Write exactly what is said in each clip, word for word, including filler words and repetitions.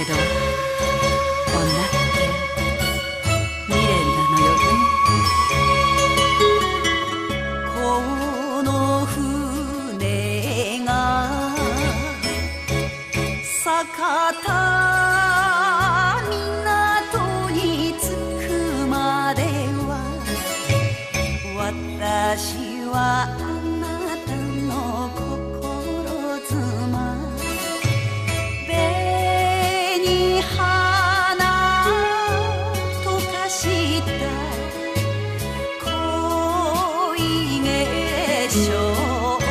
ど女って未練なのよね。この船が酒田港に着くまでは私はあなたの心妻、紅花溶かした恋化粧、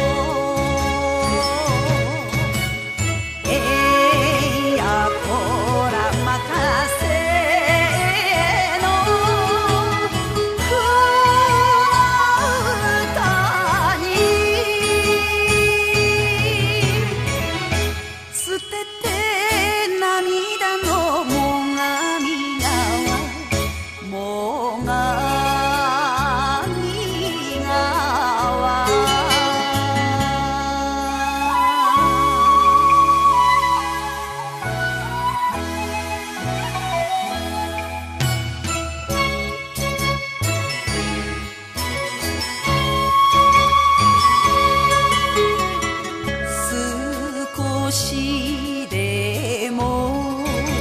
少しでも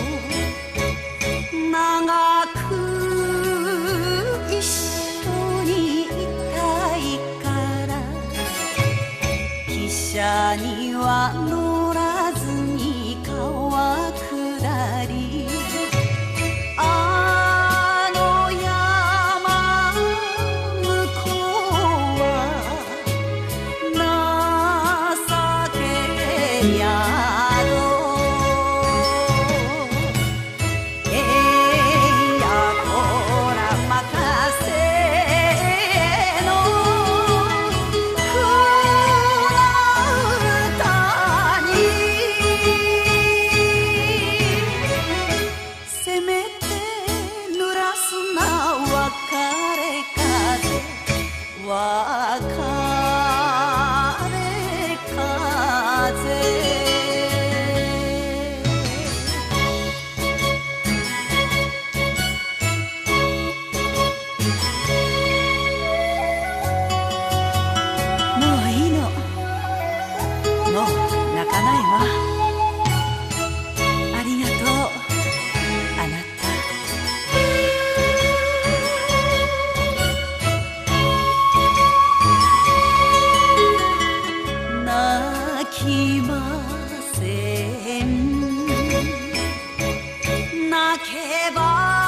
長く一緒にいたいから汽車には乗らずに川下り、あの山向こうは情けや別れ風。もういいの、もう泣かないわ。ありがとうあなた。泣きません、泣けば